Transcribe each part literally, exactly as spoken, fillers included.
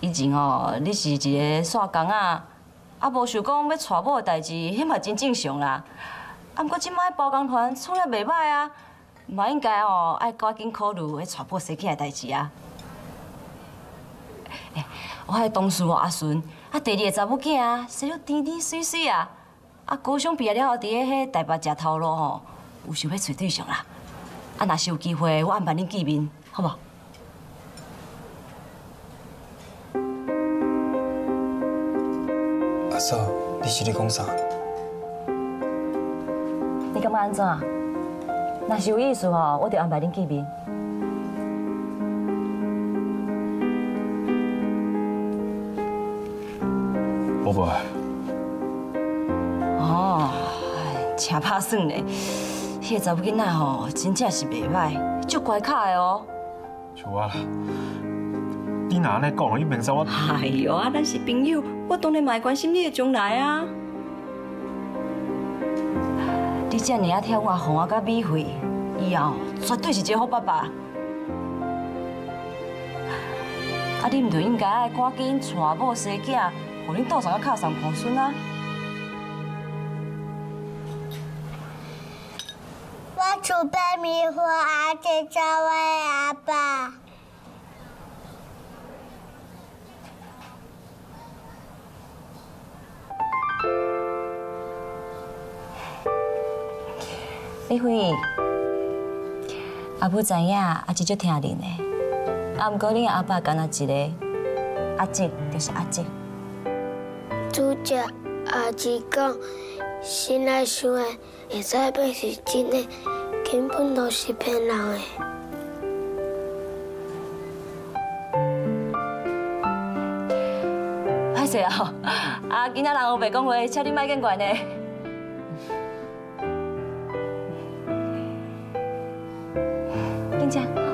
以前哦，你是一个煞工啊，啊无想讲要娶某的代志，迄嘛真正常啦。啊，毋过即摆包工团处理袂歹啊，嘛应该哦爱赶紧考虑迄娶某生囝的代志啊。哎，我迄同事哦阿顺，啊第二个查某囝啊，生了甜甜水水啊，啊高中毕业了后，伫咧迄台北食头路吼，有想要找对象啦。啊，若是有机会，我安排恁见面，好无？ 阿嫂，你是咧讲啥？ 你感觉安怎？若是有意思吼，我就安排恁见面。 宝贝。 哦，真拍算嘞！迄个查某囡仔吼，真正是袂歹，足乖巧的哦。 像我啦，你若安尼讲，你明知我。 哎呦啊，咱是朋友，我当然嘛会关心你的将来啊。你这尔啊听我哄我甲米慧，以后绝对是一个好爸爸。啊，你唔就应该爱赶紧娶某生囝，互恁岛上较靠上抱孙啊！ 我储备米花阿姐找我阿爸。 李慧，阿母知影，阿姐足疼恁的。啊，毋过恁阿爸干那一个，阿姐就是阿姐。 主角阿姐讲，心内想的会使变是真的，根本都是骗人的。 歹势啊！啊，今仔人有白讲话，请你莫见怪呢。 紧张。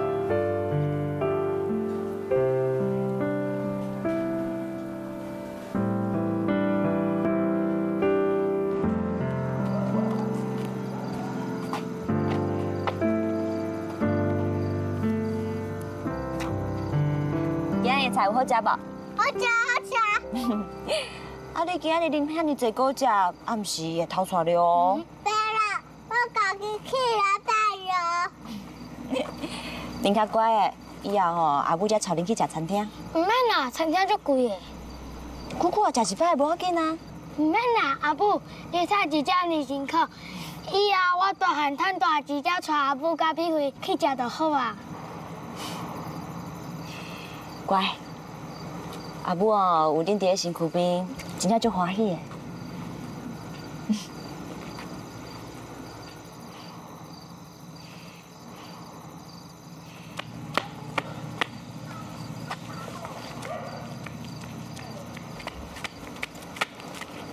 今日的菜有好食无？ 好吃好吃。 啊，你今日啉遐尼济果汁，暗时会偷出来哦。 别啦，我家己去了带药。 恁较乖的，以后吼阿母才带恁去食餐厅。 唔免啦，餐厅足贵的。 久久啊，食一摆无要紧啊。 唔免啦，阿母，你菜一只二辛苦，以后我大汉趁大钱才带阿母甲屁慧去食就好啊。 乖，阿母哦有恁伫咧身躯边，真正足欢喜的。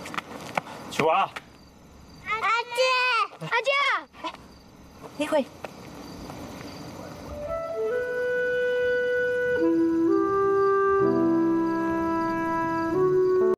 小华， 阿姐，阿姐， 李慧，